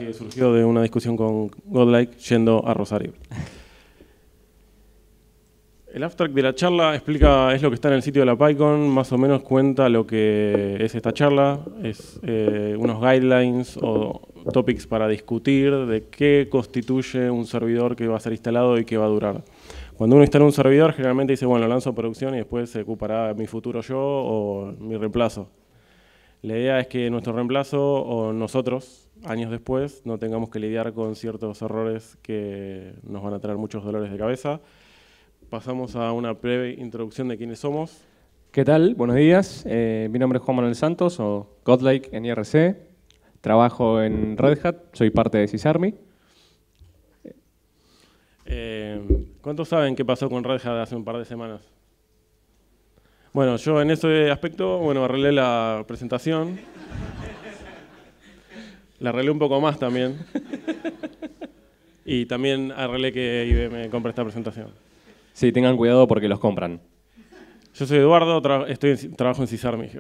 que surgió de una discusión con Godlike yendo a Rosario. El abstract de la charla explica, es lo que está en el sitio de la PyCon, más o menos cuenta lo que es esta charla, es unos guidelines o topics para discutir de qué constituye un servidor que va a ser instalado y qué va a durar. Cuando uno instala un servidor, generalmente dice, bueno, lo lanzo a producción y después se ocupará mi futuro yo o mi reemplazo. La idea es que nuestro reemplazo o nosotros, años después, no tengamos que lidiar con ciertos errores que nos van a traer muchos dolores de cabeza. Pasamos a una breve introducción de quiénes somos. ¿Qué tal? Buenos días. Mi nombre es Juan Manuel Santos, o Godlike en IRC. Trabajo en Red Hat, soy parte de Sysarmy. ¿Cuántos saben qué pasó con Red Hat hace un par de semanas? Bueno, yo en ese aspecto, arreglé la presentación. La arreglé un poco más también. Y también arreglé que IBM compre esta presentación. Sí, tengan cuidado porque los compran. Yo soy Eduardo, trabajo en Sysarmy.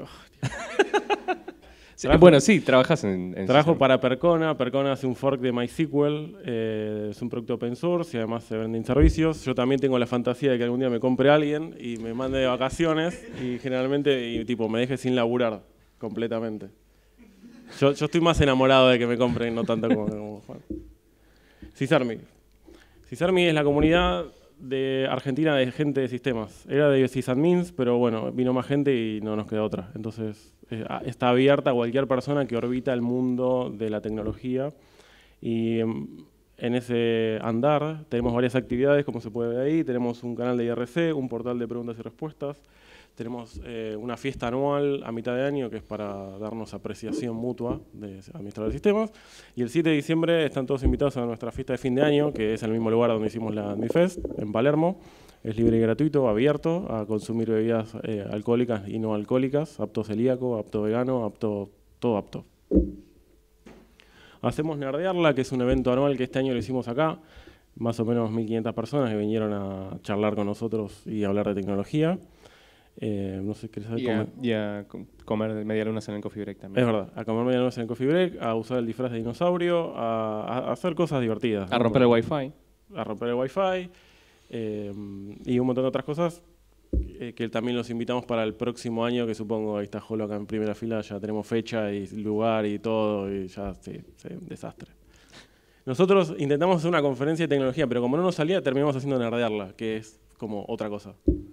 Bueno, sí, trabajas en Trabajo Sysarmy. para Percona. Percona hace un fork de MySQL. Es un producto open source y además se venden servicios. Yo también tengo la fantasía de que algún día me compre alguien y me mande de vacaciones y generalmente me deje sin laburar completamente. Yo estoy más enamorado de que me compren, no tanto como Juan. Sysarmy. Sysarmy es la comunidad de Argentina de gente de sistemas. Era de sysadmins, pero bueno, vino más gente y no nos queda otra. Entonces está abierta a cualquier persona que orbita el mundo de la tecnología. Y en ese andar tenemos varias actividades, como se puede ver ahí. Tenemos un canal de IRC, un portal de preguntas y respuestas. Tenemos una fiesta anual a mitad de año que es para darnos apreciación mutua de administradores de sistemas. Y el 7 de diciembre están todos invitados a nuestra fiesta de fin de año, que es en el mismo lugar donde hicimos la AdmiFest, en Palermo. Es libre y gratuito, abierto a consumir bebidas alcohólicas y no alcohólicas, apto celíaco, apto vegano, todo apto. Hacemos Nerdearla, que es un evento anual que este año lo hicimos acá. Más o menos 1.500 personas que vinieron a charlar con nosotros y hablar de tecnología. No sé, ¿querés saber Y a comer medialunas en el Coffee Break también. Es verdad, a comer medialunas en el Coffee Break, a usar el disfraz de dinosaurio, a hacer cosas divertidas. A romper el Wi-Fi. A romper el Wi-Fi y un montón de otras cosas que también los invitamos para el próximo año, que supongo, ahí está Jolo acá en primera fila, ya tenemos fecha y lugar y todo, y ya, sí, desastre. Nosotros intentamos hacer una conferencia de tecnología, pero como no nos salía, terminamos haciendo Nerdearla, que es como otra cosa.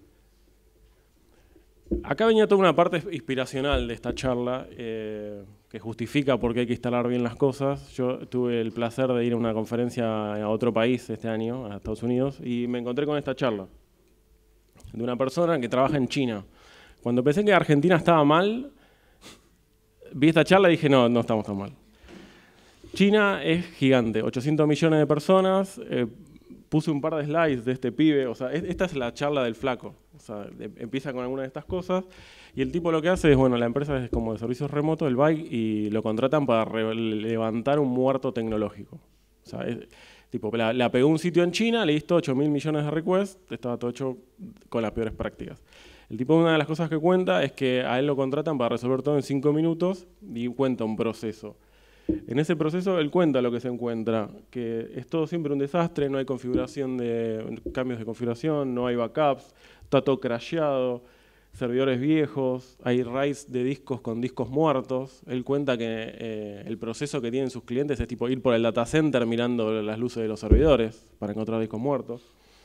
Acá venía toda una parte inspiracional de esta charla que justifica por qué hay que instalar bien las cosas. Yo tuve el placer de ir a una conferencia a otro país este año, a Estados Unidos, y me encontré con esta charla de una persona que trabaja en China. Cuando pensé que Argentina estaba mal, vi esta charla y dije, no estamos tan mal. China es gigante, 800 millones de personas. Puse un par de slides de este pibe, o sea, esta es la charla del flaco. O sea, empieza con alguna de estas cosas y el tipo lo que hace es, la empresa es como de servicios remotos, el Bike, y lo contratan para levantar un muerto tecnológico. O sea, la pegó un sitio en China, le hizo 8.000 millones de requests, estaba todo hecho con las peores prácticas. El tipo, una de las cosas que cuenta es que a él lo contratan para resolver todo en 5 minutos y cuenta un proceso. En ese proceso él cuenta lo que se encuentra, que es todo siempre un desastre, no hay cambios de configuración, no hay backups, está todo crasheado, servidores viejos, hay RAIDs de discos con discos muertos. Él cuenta que el proceso que tienen sus clientes es tipo ir por el data center mirando las luces de los servidores para encontrar discos muertos.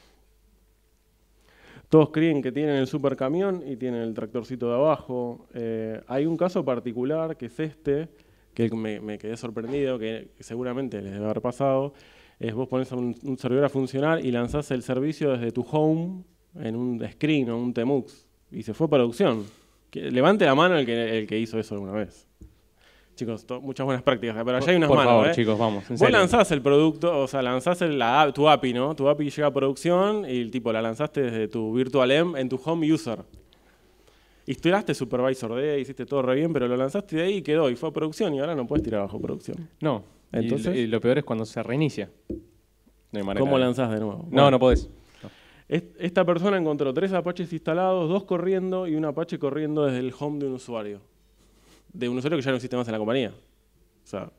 Todos creen que tienen el supercamión y tienen el tractorcito de abajo. Hay un caso particular que es que me quedé sorprendido, que seguramente les debe haber pasado, es vos pones un servidor a funcionar y lanzás el servicio desde tu home en un screen o un Tmux y se fue a producción. Levante la mano el que hizo eso alguna vez. Chicos, muchas buenas prácticas, pero allá hay unas manos. Por favor, chicos, vamos. Vos lanzás el producto, o sea, lanzás tu API, ¿no? Tu API llega a producción y la lanzaste desde tu virtual env en tu home user. Instalaste Supervisor D, hiciste todo re bien, pero lo lanzaste de ahí y quedó, y fue a producción, y ahora no puedes tirar bajo producción. No, entonces, y lo peor es cuando se reinicia. No hay manera. ¿Cómo lanzás de nuevo? No podés. No. Esta persona encontró 3 Apaches instalados, 2 corriendo y un Apache corriendo desde el home de un usuario. De un usuario que ya no existe más en la compañía. O sea,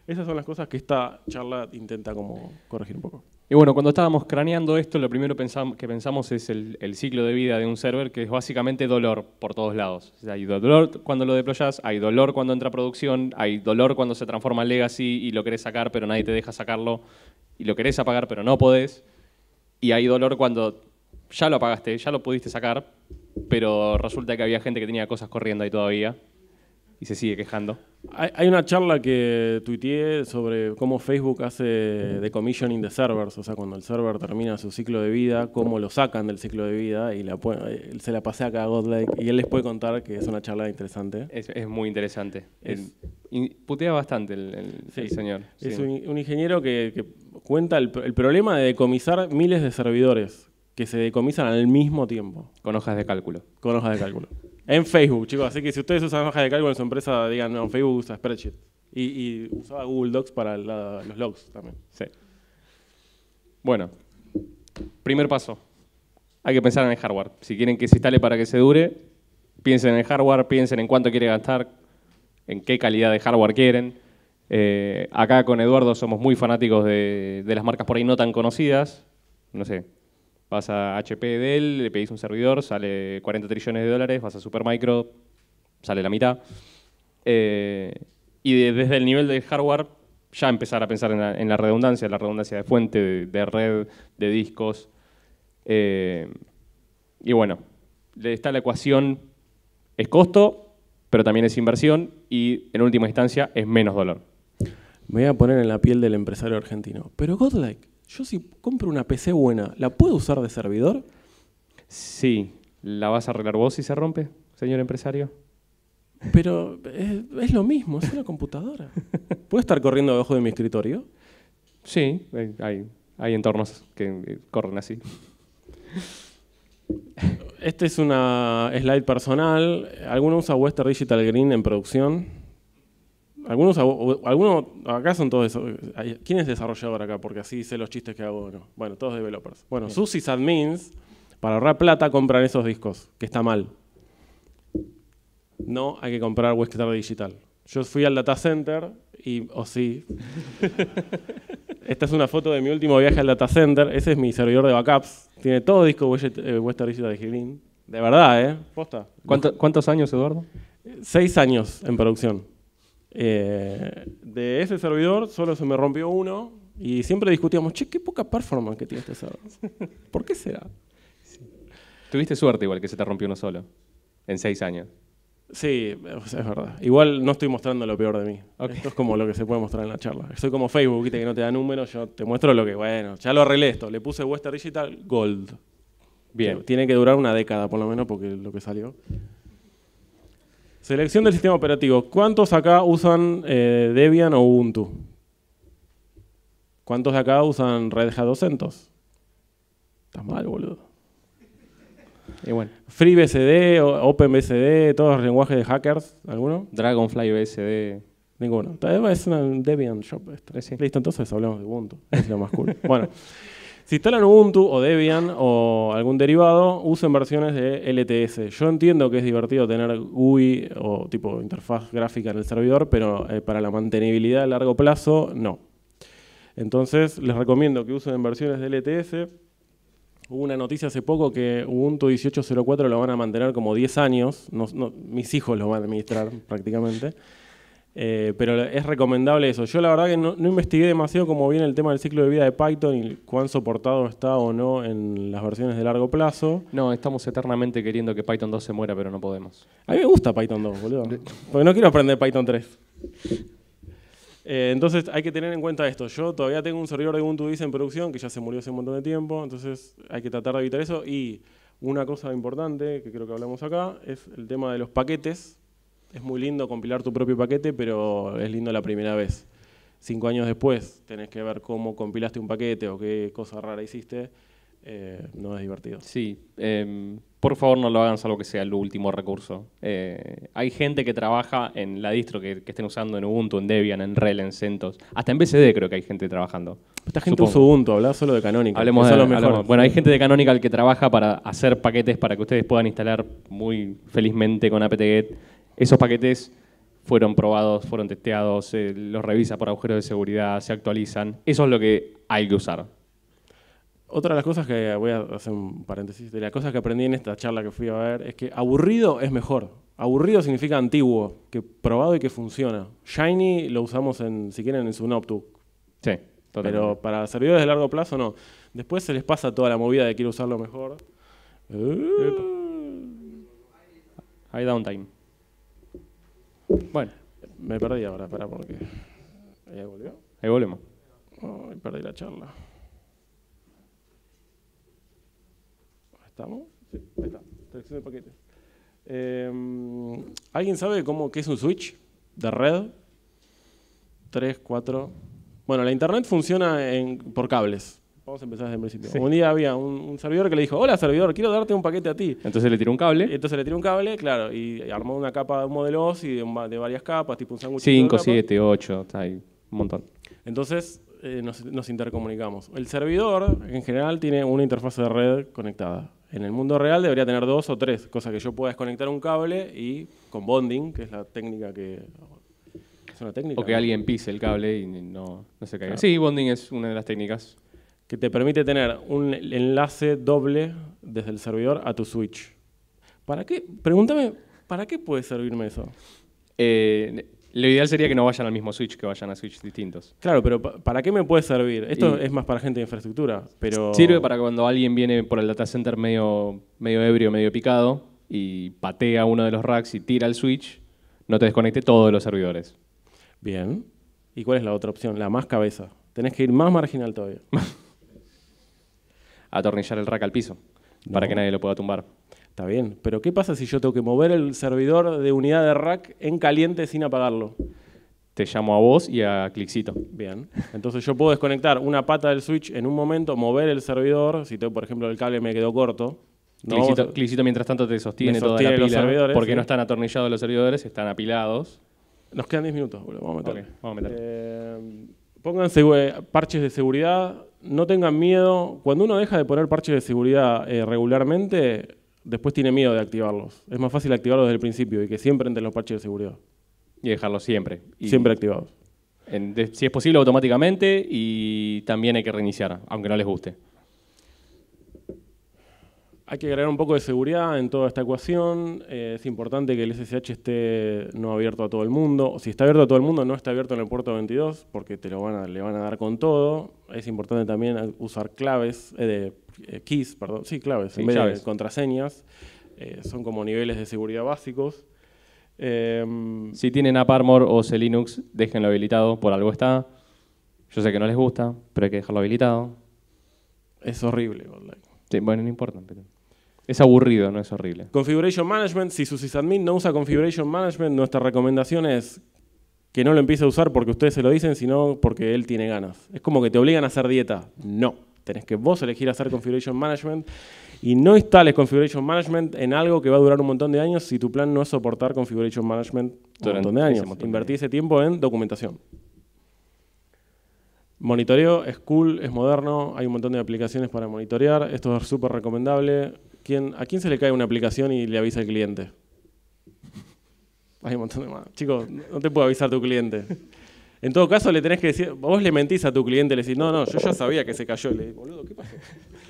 Esas son las cosas que esta charla intenta como corregir un poco. Y bueno, cuando estábamos craneando esto, lo primero que pensamos es el ciclo de vida de un server, que es básicamente dolor por todos lados. O sea, hay dolor cuando lo deployas, hay dolor cuando entra a producción, hay dolor cuando se transforma en legacy y lo querés sacar, pero nadie te deja sacarlo, y lo querés apagar, pero no podés. Y hay dolor cuando ya lo apagaste, ya lo pudiste sacar, pero resulta que había gente que tenía cosas corriendo ahí todavía y se sigue quejando. Hay una charla que tuiteé sobre cómo Facebook hace decommissioning de servers, o sea, cuando el server termina su ciclo de vida, cómo lo sacan del ciclo de vida, y se la pasé acá a Godlike, y él les puede contar que es una charla interesante. Es muy interesante. Putea bastante el señor. Es sí. un ingeniero que cuenta el problema de decomisar miles de servidores que se decomisan al mismo tiempo. Con hojas de cálculo. Con hojas de cálculo. En Facebook, chicos. Así que si ustedes usan hojas de cálculo en su empresa, digan, no, Facebook usa Spreadsheet. Y usaba Google Docs para los logs también. Sí. Bueno, primer paso. Hay que pensar en el hardware. Si quieren que se instale para que se dure, piensen en el hardware, piensen en cuánto quiere gastar, en qué calidad de hardware quieren. Acá con Eduardo somos muy fanáticos de las marcas por ahí no tan conocidas. No sé, vas a HP, Dell, le pedís un servidor, sale 40 trillones de dólares, vas a Supermicro, sale la mitad. Y desde el nivel de hardware ya empezar a pensar en la redundancia de fuente, de red, de discos. Y bueno, está la ecuación, es costo, pero también es inversión y en última instancia es menos dolor. Me voy a poner en la piel del empresario argentino. Pero Godlike, yo si compro una PC buena, ¿la puedo usar de servidor? Sí. ¿La vas a arreglar vos si se rompe, señor empresario? Pero es lo mismo, es una computadora. ¿Puede estar corriendo debajo de mi escritorio? Sí, hay entornos que corren así. Este es una slide personal. ¿Alguno usa Western Digital Green en producción? ¿Alguno acá son todos esos? ¿Quién es desarrollador acá? Porque así sé los chistes que hago. No. Bueno, todos developers. Bueno, sus sysadmins, para ahorrar plata, compran esos discos, que está mal. No hay que comprar Western Digital. Yo fui al data center y, sí. Esta es una foto de mi último viaje al data center. Ese es mi servidor de backups. Tiene todo disco Western Digital Green. De verdad, Posta. ¿Cuántos años, Eduardo? 6 años en producción. De ese servidor solo se me rompió uno y siempre discutíamos, che, qué poca performance que tiene este server. ¿Por qué será? Sí. Tuviste suerte igual que se te rompió uno solo, en 6 años. Sí, es verdad. Igual no estoy mostrando lo peor de mí. Okay. Esto es como lo que se puede mostrar en la charla. Soy como Facebook, ¿viste? Que no te da números, yo te muestro lo que, bueno, ya lo arreglé esto. Le puse Western Digital Gold. Bien. Tiene que durar una década por lo menos porque es lo que salió. Selección del sistema operativo. ¿Cuántos acá usan Debian o Ubuntu? ¿Cuántos de acá usan Red Hat 200? Estás mal, boludo. Y bueno. FreeBSD, OpenBSD, todos los lenguajes de hackers. ¿Alguno? Dragonfly BSD. Ninguno. Es una Debian Shop esto. Sí. Listo, entonces hablamos de Ubuntu. Es lo más cool. Bueno. Si instalan Ubuntu o Debian o algún derivado, usen versiones de LTS. Yo entiendo que es divertido tener GUI o tipo interfaz gráfica en el servidor, pero para la mantenibilidad a largo plazo, no. Entonces, les recomiendo que usen versiones de LTS. Hubo una noticia hace poco que Ubuntu 18.04 lo van a mantener como 10 años. Mis hijos lo van a administrar prácticamente. Pero es recomendable eso. Yo la verdad que no investigué demasiado cómo viene el tema del ciclo de vida de Python y cuán soportado está o no en las versiones de largo plazo. No, estamos eternamente queriendo que Python 2 se muera, pero no podemos. A mí me gusta Python 2, boludo. Porque no quiero aprender Python 3. Entonces hay que tener en cuenta esto. Yo todavía tengo un servidor de Ubuntu en producción que ya se murió hace un montón de tiempo. Entonces hay que tratar de evitar eso. Y una cosa importante que creo que hablamos acá es el tema de los paquetes. Es muy lindo compilar tu propio paquete, pero es lindo la primera vez. 5 años después tenés que ver cómo compilaste un paquete o qué cosa rara hiciste. No es divertido. Sí, por favor no lo hagan salvo que sea el último recurso. Hay gente que trabaja en la distro que estén usando en Ubuntu, en Debian, en RHEL, en CentOS. Hasta en BSD creo que hay gente trabajando. Esta gente usa Ubuntu, hablá solo de Canonical. Bueno, hay gente de Canonical que trabaja para hacer paquetes para que ustedes puedan instalar muy felizmente con apt-get. Esos paquetes fueron probados, fueron testeados, los revisa por agujeros de seguridad, se actualizan. Eso es lo que hay que usar. Otra de las cosas que, voy a hacer un paréntesis, de las cosas que aprendí en esta charla que fui a ver, es que aburrido es mejor. Aburrido significa antiguo, que probado y que funciona. Shiny lo usamos, si quieren, en su notebook. Sí, totalmente. Pero para servidores de largo plazo no. Después se les pasa toda la movida de quiero usarlo mejor. Hay downtime. Bueno. Me perdí ahora, espera, porque... ¿Ahí volvió? Ahí volvemos. Ay, perdí la charla. ¿Estamos? Sí, ahí está. Selección de paquetes. ¿Alguien sabe qué es un switch de red? 3, 4... Bueno, la internet funciona por cables. Vamos a empezar desde el principio. Sí. Un día había un servidor que le dijo, hola servidor, quiero darte un paquete a ti. Entonces le tiró un cable. Y entonces le tiró un cable, claro, y armó una capa de un modelo OSI de varias capas, tipo un sándwich. 5, 7, 8, hay un montón. Entonces nos intercomunicamos. El servidor, en general, tiene una interfaz de red conectada. En el mundo real debería tener 2 o 3, cosa que yo pueda desconectar un cable y con bonding, que es la técnica que... ¿Es una técnica? O que alguien pise el cable y no se caiga. Claro. Sí, bonding es una de las técnicas. Que te permite tener un enlace doble desde el servidor a tu switch. ¿Para qué? Pregúntame, ¿para qué puede servirme eso? Lo ideal sería que no vayan al mismo switch, que vayan a switches distintos. Claro, pero ¿para qué me puede servir? Esto es más para gente de infraestructura, pero... Sirve para cuando alguien viene por el data center medio ebrio, medio picado, y patea uno de los racks y tira el switch, no te desconecte todos los servidores. Bien. ¿Y cuál es la otra opción? La más cabeza. Tenés que ir más marginal todavía. Atornillar el rack al piso, para que nadie lo pueda tumbar. Está bien, pero ¿qué pasa si yo tengo que mover el servidor de unidad de rack en caliente sin apagarlo? Te llamo a vos y a Clixito. Bien, entonces yo puedo desconectar una pata del switch en un momento, mover el servidor, si tengo, por ejemplo, el cable me quedó corto. Clixito, mientras tanto, te sostiene toda la sostiene los pila, servidores, porque sí. no están atornillados los servidores, están apilados. Nos quedan 10 minutos, boludo. Vamos a meter. Ok, vamos a meter. Pónganse parches de seguridad, no tengan miedo. Cuando uno deja de poner parches de seguridad regularmente, después tiene miedo de activarlos. Es más fácil activarlos desde el principio y que siempre entren los parches de seguridad. Y dejarlo siempre. Siempre activados. Si es posible, automáticamente, y también hay que reiniciar, aunque no les guste. Hay que agregar un poco de seguridad en toda esta ecuación. Es importante que el SSH esté no abierto a todo el mundo. Si está abierto a todo el mundo, no está abierto en el puerto 22, porque le van a dar con todo. Es importante también usar claves, keys, perdón. Sí, claves, Sí, en vez llaves. de contraseñas. Son como niveles de seguridad básicos. Si tienen AppArmor o CLinux, déjenlo habilitado, por algo está. Yo sé que no les gusta, pero hay que dejarlo habilitado. Es horrible. Sí, bueno, no importa, pero es aburrido, no es horrible. Configuration Management, si su sysadmin no usa Configuration Management, nuestra recomendación es que no lo empiece a usar porque ustedes se lo dicen, sino porque él tiene ganas. Es como que te obligan a hacer dieta. No, tenés que vos elegir hacer Configuration Management y no instales Configuration Management en algo que va a durar un montón de años si tu plan no es soportar Configuration Management un montón de años. Invertí ese tiempo en documentación. Monitoreo es cool, es moderno, hay un montón de aplicaciones para monitorear. Esto es súper recomendable. ¿A quién se le cae una aplicación y le avisa al cliente? Hay un montón de más. Chicos, no te puede avisar tu cliente. En todo caso, le tenés que decir, vos le mentís a tu cliente, le decís, no, yo ya sabía que se cayó. Le decís, boludo, ¿qué pasó?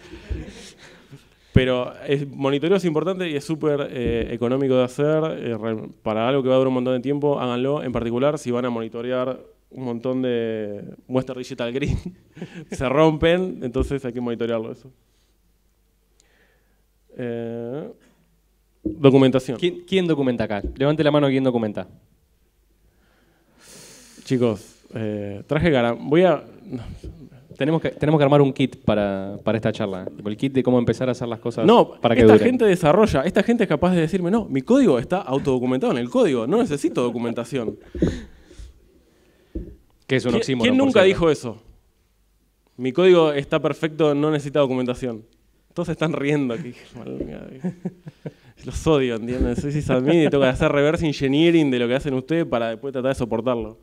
Pero monitoreo es importante y es súper económico de hacer. Para algo que va a durar un montón de tiempo, háganlo. En particular, si van a monitorear un montón de Western Digital Green, se rompen, entonces hay que monitorearlo eso. Documentación. ¿Quién documenta acá? Levante la mano quien documenta. Chicos, traje voy a... Tenemos que armar un kit para esta charla. El kit de cómo empezar a hacer las cosas para que esta duren. gente desarrolla, esta gente es capaz de decirme, no, mi código está autodocumentado en el código, no necesito documentación. Que es un oxímoron, ¿Quién por nunca cierto. dijo eso? Mi código está perfecto, no necesita documentación. Todos se están riendo aquí. Los odio, ¿entiendes? Soy sysadmin y tengo que hacer reverse engineering de lo que hacen ustedes para después tratar de soportarlo.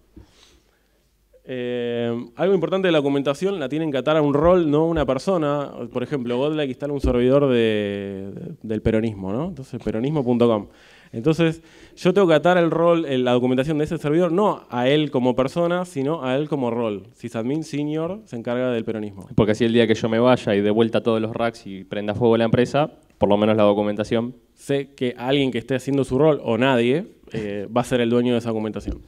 Algo importante de la documentación, la tienen que atar a un rol, no a una persona. Por ejemplo, Godlike instala un servidor del peronismo, ¿no? Entonces, peronismo.com. Entonces, yo tengo que atar el rol, la documentación de ese servidor, no a él como persona, sino a él como rol. Sysadmin Senior se encarga del peronismo. Porque así el día que yo me vaya y de vuelta todos los racks y prenda fuego la empresa, por lo menos la documentación. Sé que alguien que esté haciendo su rol, o nadie, va a ser el dueño de esa documentación.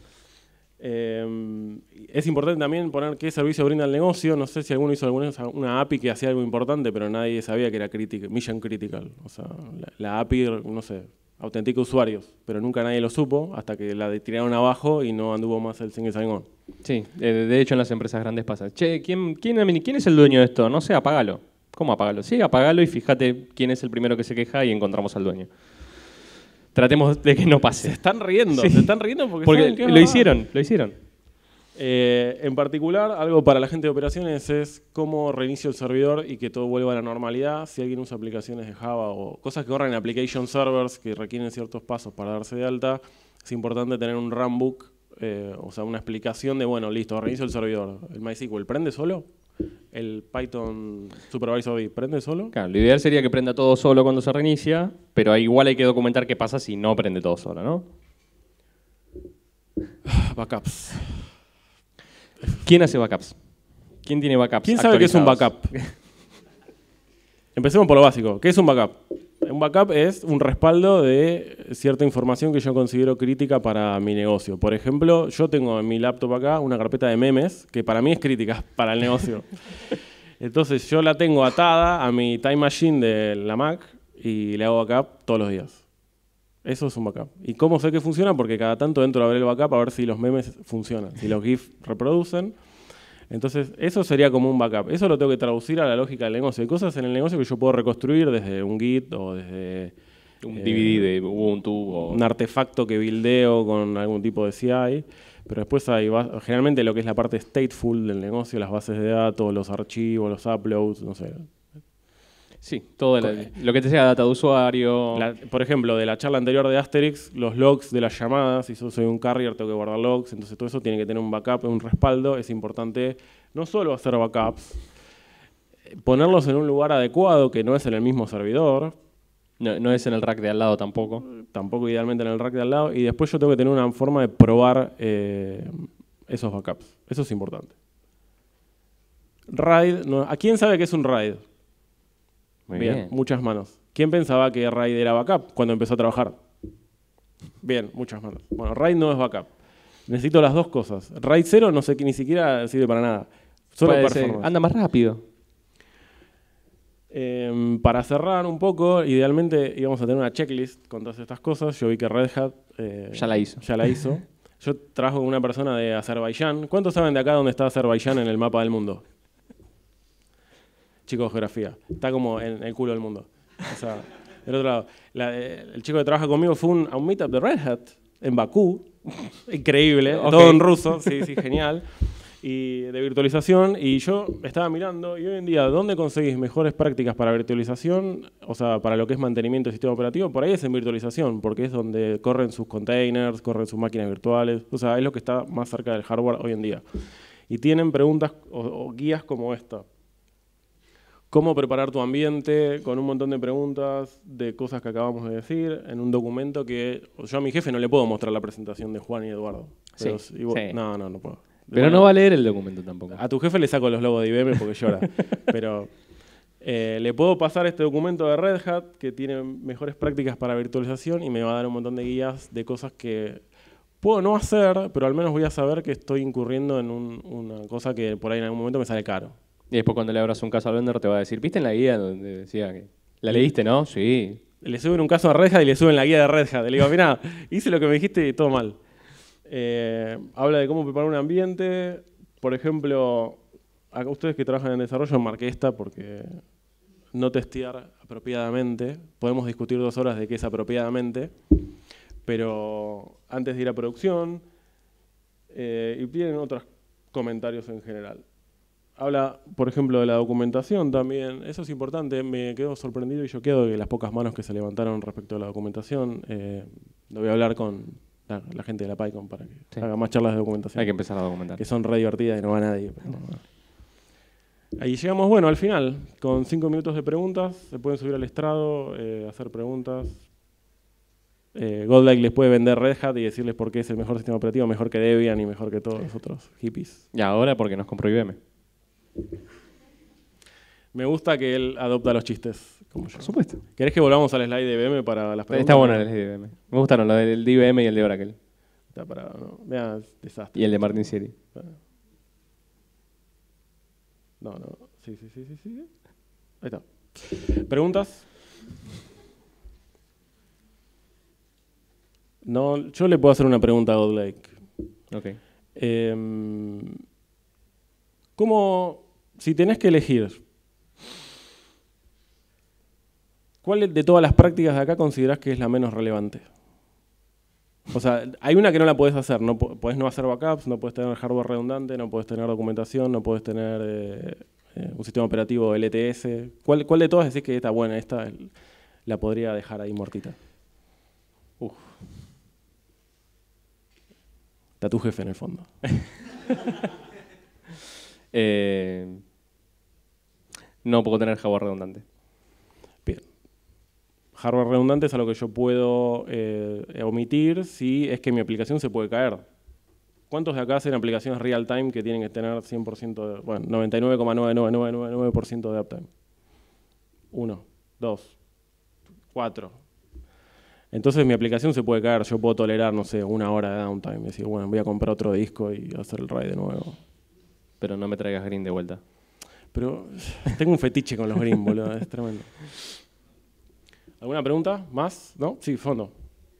Es importante también poner qué servicio brinda el negocio. No sé si alguno hizo una API que hacía algo importante, pero nadie sabía que era mission critical. O sea, la API, no sé, autentica usuarios, pero nunca nadie lo supo hasta que la tiraron abajo y no anduvo más el single sign-on. Sí, de hecho en las empresas grandes pasa. Che, ¿quién es el dueño de esto? No sé, apágalo. ¿Cómo apágalo? Sí, apágalo y fíjate quién es el primero que se queja y encontramos al dueño. Tratemos de que no pase. Se están riendo porque lo hicieron. En particular, algo para la gente de operaciones es cómo reinicio el servidor y que todo vuelva a la normalidad si alguien usa aplicaciones de Java o cosas que corren en application servers que requieren ciertos pasos para darse de alta. Es importante tener un runbook, o sea, una explicación de, bueno, listo, reinicio el servidor. ¿El MySQL prende solo? ¿El Python Supervisor B prende solo? Claro, lo ideal sería que prenda todo solo cuando se reinicia, pero igual hay que documentar qué pasa si no prende todo solo, ¿no? Backups. ¿Quién hace backups? ¿Quién tiene backups? ¿Quién sabe qué es un backup? Empecemos por lo básico. ¿Qué es un backup? Un backup es un respaldo de cierta información que yo considero crítica para mi negocio. Por ejemplo, yo tengo en mi laptop acá una carpeta de memes que para mí es crítica para el negocio. Entonces yo la tengo atada a mi Time Machine de la Mac y le hago backup todos los días. Eso es un backup. ¿Y cómo sé que funciona? Porque cada tanto entro a ver el backup a ver si los memes funcionan, si los GIFs reproducen. Entonces, eso sería como un backup. Eso lo tengo que traducir a la lógica del negocio. Hay cosas en el negocio que yo puedo reconstruir desde un Git o desde un DVD de Ubuntu o un artefacto que buildeo con algún tipo de CI. Pero después hay generalmente lo que es la parte stateful del negocio, las bases de datos, los archivos, los uploads, no sé. Sí, todo lo que te sea data de usuario. Por ejemplo, de la charla anterior de Asterix, los logs de las llamadas, si yo soy un carrier tengo que guardar logs, entonces todo eso tiene que tener un backup, un respaldo. Es importante no solo hacer backups, ponerlos en un lugar adecuado que no es en el mismo servidor. No es en el rack de al lado tampoco. Tampoco idealmente en el rack de al lado. Y después yo tengo que tener una forma de probar esos backups. Eso es importante. RAID, ¿a quién sabe qué es un RAID? Bien, muchas manos. ¿Quién pensaba que RAID era backup cuando empezó a trabajar? Bien, muchas manos. Bueno, RAID no es backup. Necesito las dos cosas. RAID 0 no sé que ni siquiera sirve para nada. Solo performance. Anda más rápido. Para cerrar un poco, idealmente íbamos a tener una checklist con todas estas cosas. Yo vi que Red Hat ya la hizo. Yo trabajo con una persona de Azerbaiyán. ¿Cuántos saben de acá dónde está Azerbaiyán en el mapa del mundo? Chico de geografía. Está como en el culo del mundo. O sea, del otro lado. El chico que trabaja conmigo fue a un meetup de Red Hat en Bakú. Increíble. Okay. Todo en ruso. Sí, genial. Y de virtualización. Y yo estaba mirando, y hoy en día, ¿dónde conseguís mejores prácticas para virtualización? O sea, para lo que es mantenimiento del sistema operativo. Por ahí es en virtualización, porque es donde corren sus containers, corren sus máquinas virtuales. O sea, es lo que está más cerca del hardware hoy en día. Y tienen preguntas o guías como esta. Cómo preparar tu ambiente, con un montón de preguntas de cosas que acabamos de decir, en un documento que yo a mi jefe no le puedo mostrar la presentación de Juan y Eduardo. Pero sí. No puedo. Pero no va a leer el documento tampoco. A tu jefe le saco los logos de IBM porque llora. Pero le puedo pasar este documento de Red Hat que tiene mejores prácticas para virtualización y me va a dar un montón de guías de cosas que puedo no hacer, pero al menos voy a saber que estoy incurriendo en una cosa que por ahí en algún momento me sale caro. Y después cuando le abras un caso al vendor te va a decir, ¿viste en la guía donde decía que la leíste, no? Sí. Le suben un caso a Red Hat y le suben la guía de Red Hat. Le digo, mirá, hice lo que me dijiste y todo mal. Habla de cómo preparar un ambiente. Por ejemplo, acá ustedes que trabajan en desarrollo, marqué esta porque no testear apropiadamente. Podemos discutir 2 horas de qué es apropiadamente. Pero antes de ir a producción, y piden otros comentarios en general. Habla, por ejemplo, de la documentación también. Eso es importante. Me quedo sorprendido y choqueado de las pocas manos que se levantaron respecto a la documentación. Lo voy a hablar con la gente de la PyCon para que haga más charlas de documentación. Hay que empezar a documentar. Que son re divertidas y no va nadie. Pero ahí llegamos, bueno, al final. Con 5 minutos de preguntas. Se pueden subir al estrado, hacer preguntas. Godlike les puede vender Red Hat y decirles por qué es el mejor sistema operativo, mejor que Debian y mejor que todos los otros hippies. Y ahora porque nos compró IBM. Me gusta que él adopta los chistes, como yo. Por supuesto. ¿Querés que volvamos al slide de IBM para las preguntas? Está bueno el de IBM. Me gustaron los del de IBM y el de Oracle. Está parado, ¿no? Vean, desastre. Y el de Martin Siri. No. Sí. Ahí está. ¿Preguntas? No, yo le puedo hacer una pregunta a Godlike. Ok. ¿Cómo, si tenés que elegir, cuál de todas las prácticas de acá considerás que es la menos relevante? O sea, hay una que no la podés hacer. No podés no hacer backups, no podés tener hardware redundante, no podés tener documentación, no podés tener un sistema operativo LTS. ¿Cuál de todas decís que está buena? Esta la podría dejar ahí muertita. Está tu jefe en el fondo. No puedo tener hardware redundante. Bien. Hardware redundante es algo que yo puedo omitir si es que mi aplicación se puede caer. ¿Cuántos de acá hacen aplicaciones real time que tienen que tener 100% de, bueno, 99,99999% de uptime? 1, 2, 4. Entonces mi aplicación se puede caer, yo puedo tolerar, no sé, 1 hora de downtime. Y decir, bueno, voy a comprar otro disco y hacer el RAID de nuevo. Pero no me traigas green de vuelta. Pero tengo un fetiche con los green, boludo, es tremendo. ¿Alguna pregunta? ¿Más? ¿No? Sí, fondo.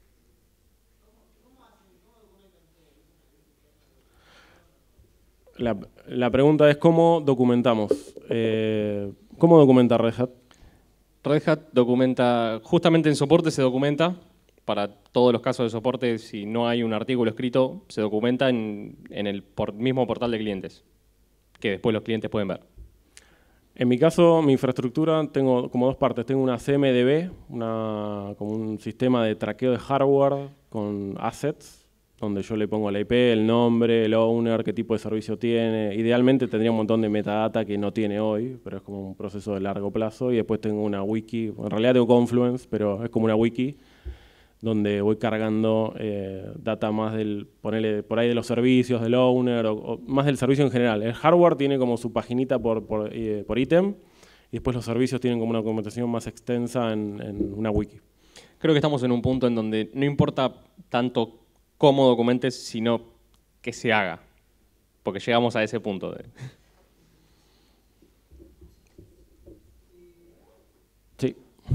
La pregunta es ¿cómo documentamos? ¿Cómo documenta Red Hat? Red Hat documenta, justamente en soporte se documenta, para todos los casos de soporte, si no hay un artículo escrito, se documenta en el mismo portal de clientes, que después los clientes pueden ver. En mi caso, mi infraestructura, tengo como dos partes. Tengo una CMDB, como un sistema de traqueo de hardware con assets, donde yo le pongo la IP, el nombre, el owner, qué tipo de servicio tiene. Idealmente tendría un montón de metadata que no tiene hoy, pero es como un proceso de largo plazo. Y después tengo una wiki, en realidad tengo Confluence, pero es como una wiki, donde voy cargando data más ponele por ahí de los servicios, del owner, o más del servicio en general. El hardware tiene como su paginita por ítem, y después los servicios tienen como una documentación más extensa en una wiki. Creo que estamos en un punto en donde no importa tanto cómo documentes, sino que se haga. Porque llegamos a ese punto. Sí.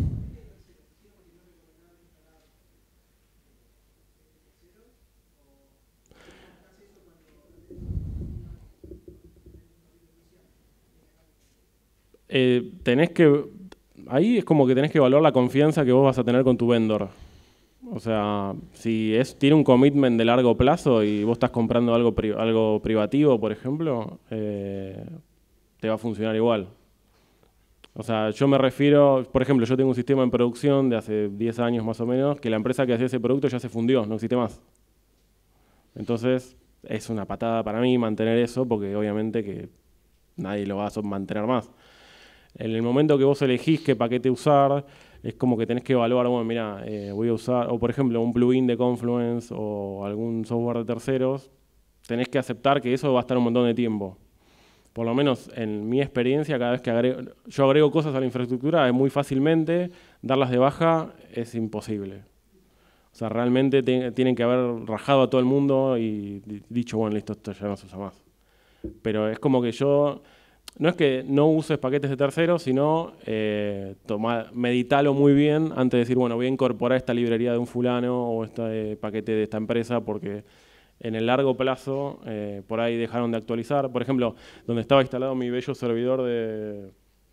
Ahí es como que tenés que evaluar la confianza que vos vas a tener con tu vendor. O sea, si tiene un commitment de largo plazo y vos estás comprando algo privativo, por ejemplo, te va a funcionar igual. O sea, yo me refiero, por ejemplo, yo tengo un sistema en producción de hace 10 años más o menos, que la empresa que hacía ese producto ya se fundió, no existe más. Entonces, es una patada para mí mantener eso, porque obviamente que nadie lo va a mantener más. En el momento que vos elegís qué paquete usar, es como que tenés que evaluar, bueno, mira, voy a usar, o por ejemplo, un plugin de Confluence o algún software de terceros, tenés que aceptar que eso va a estar un montón de tiempo. Por lo menos en mi experiencia, cada vez que yo agrego cosas a la infraestructura, es muy fácilmente, darlas de baja es imposible. O sea, realmente tienen que haber rajado a todo el mundo y dicho, bueno, listo, esto ya no se usa más. Pero es como que no es que no uses paquetes de terceros, sino meditalo muy bien antes de decir, bueno, voy a incorporar esta librería de un fulano o este paquete de esta empresa, porque en el largo plazo por ahí dejaron de actualizar. Por ejemplo, donde estaba instalado mi bello servidor de...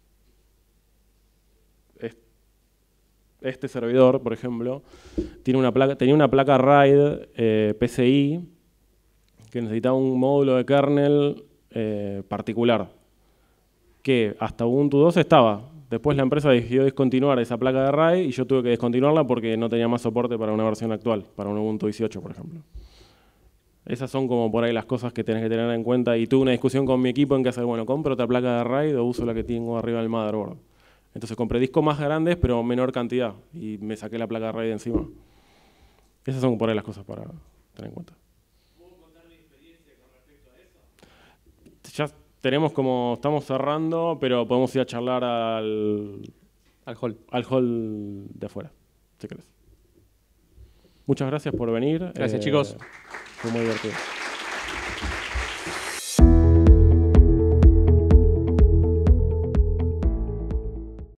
Este servidor, por ejemplo, tenía una placa RAID PCI que necesitaba un módulo de kernel particular, que hasta Ubuntu 2 estaba. Después la empresa decidió discontinuar esa placa de RAID y yo tuve que descontinuarla porque no tenía más soporte para una versión actual, para un Ubuntu 18, por ejemplo. Esas son como por ahí las cosas que tenés que tener en cuenta. Y tuve una discusión con mi equipo en que hacer, bueno, ¿compro otra placa de RAID o uso la que tengo arriba del motherboard? Entonces compré discos más grandes pero menor cantidad y me saqué la placa de RAID encima. Esas son por ahí las cosas para tener en cuenta. ¿Puedo contar mi experiencia con respecto a eso? Ya tenemos como, estamos cerrando, pero podemos ir a charlar al hall de afuera, si querés. Muchas gracias por venir. Gracias, chicos. Fue muy divertido.